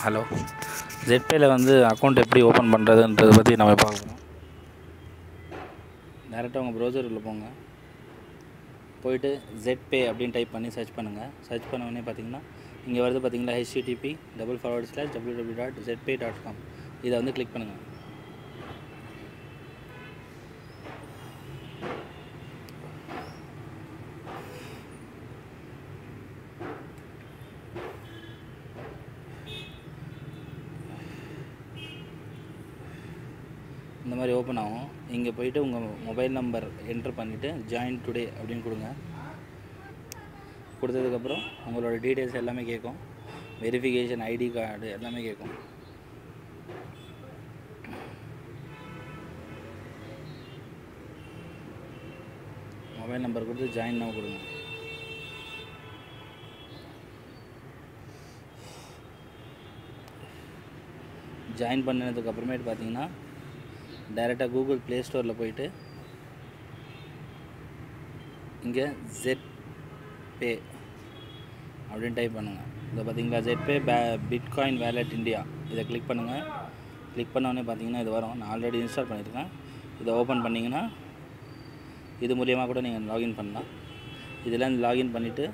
Hello, zebpayல account எப்படி open பண்ணுறதுன்றதை பற்றி நம்ம பார்க்குறோம். டேரெக்டாக உங்கள் ப்ரௌசர் உள்ள போங்க. போயிட்டு zebpay அப்படின்னு டைப் பண்ணி சர்ச் பண்ணுங்கள். சர்ச் பண்ண உடனே பார்த்தீங்கன்னா இங்கே வருது பார்த்தீங்களா, http://www.zebpay.com. இதை கிளிக் பண்ணுங்கள். இந்த மாதிரி ஓப்பன் ஆகும். இங்கே போயிட்டு உங்கள் மொபைல் நம்பர் என்ட்ரு பண்ணிவிட்டு ஜாயின் டுடே அப்படின்னு கொடுங்க. கொடுத்ததுக்கப்புறம் உங்களோட டீட்டெயில்ஸ் எல்லாமே கேட்கும். வெரிஃபிகேஷன் ஐடி கார்டு எல்லாமே கேட்கும். மொபைல் நம்பர் கொடுத்து ஜாயின் நவ் கொடுங்க. ஜாயின் பண்ணதுக்கு அப்புறமேட்டு பார்த்தீங்கன்னா டைரெக்டாக கூகுள் ப்ளே ஸ்டோரில் போயிட்டு இங்கே zebpay அப்படின்னு டைப் பண்ணுங்கள். இதை பார்த்தீங்களா, zebpay பிட்காயின் வேலெட் இந்தியா, இதை கிளிக் பண்ணுங்கள். கிளிக் பண்ணோடனே பார்த்தீங்கன்னா இது வரும். நான் ஆல்ரெடி இன்ஸ்டால் பண்ணியிருக்கேன். இதை ஓப்பன் பண்ணிங்கன்னா இது மூலியமாக கூட நீங்கள் லாகின் பண்ணலாம். இதில் லாகின் பண்ணிவிட்டு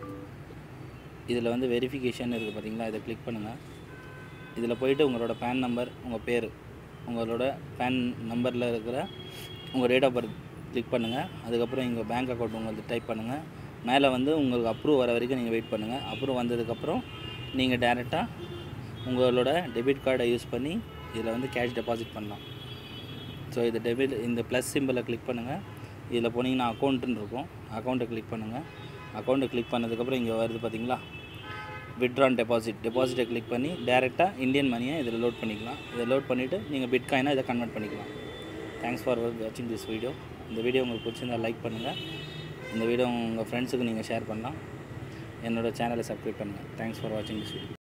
இதில் வெரிஃபிகேஷன் இருக்குது பார்த்தீங்களா, இதை கிளிக் பண்ணுங்கள். இதில் போயிட்டு உங்களோட பேன் நம்பர், உங்கள் பேர், உங்களோட பேன் நம்பரில் இருக்கிற உங்கள் டேட் ஆஃப் பர்த் கிளிக் பண்ணுங்கள். அதுக்கப்புறம் இங்கே பேங்க் அக்கௌண்ட் உங்களுக்கு டைப் பண்ணுங்கள். மேலே உங்களுக்கு அப்ரூவ் வர வரைக்கும் நீங்கள் வெயிட் பண்ணுங்கள். அப்ரூவ் வந்ததுக்கப்புறம் நீங்கள் டேரெக்டாக உங்களோட டெபிட் கார்டை யூஸ் பண்ணி இதில் கேஷ் டெபாசிட் பண்ணலாம். ஸோ இந்த ப்ளஸ் சிம்பிளை கிளிக் பண்ணுங்கள். இதில் போனீங்கன்னா அக்கௌண்ட்டுன்னு இருக்கும். அக்கௌண்ட்டை கிளிக் பண்ணுங்கள். அக்கௌண்ட்டை கிளிக் பண்ணதுக்கப்புறம் இங்கே வருது பார்த்தீங்களா, வித்ட்ரான் டெபாசிட்டை கிளிக் பண்ணி டேரெக்டாக இந்தியன் மணியை இதில் லோட் பண்ணிக்கலாம். இதை லோட் பண்ணிவிட்டு நீங்கள் பிட்காயினாக இதை கன்வெர்ட் பண்ணிக்கலாம். தேங்க்ஸ் ஃபார் வாட்சிங் திஸ் வீடியோ. இந்த வீடியோ உங்களுக்கு பிடிச்சிருந்தால் லைக் பண்ணுங்கள். இந்த வீடியோ உங்கள் ஃப்ரெண்ட்ஸுக்கு நீங்கள் ஷேர் பண்ணலாம். என்னோடய சேனலை சப்ஸ்கிரைப் பண்ணுங்கள். தேங்க்ஸ் ஃபார் வாட்சிங் திஸ் வீடியோ.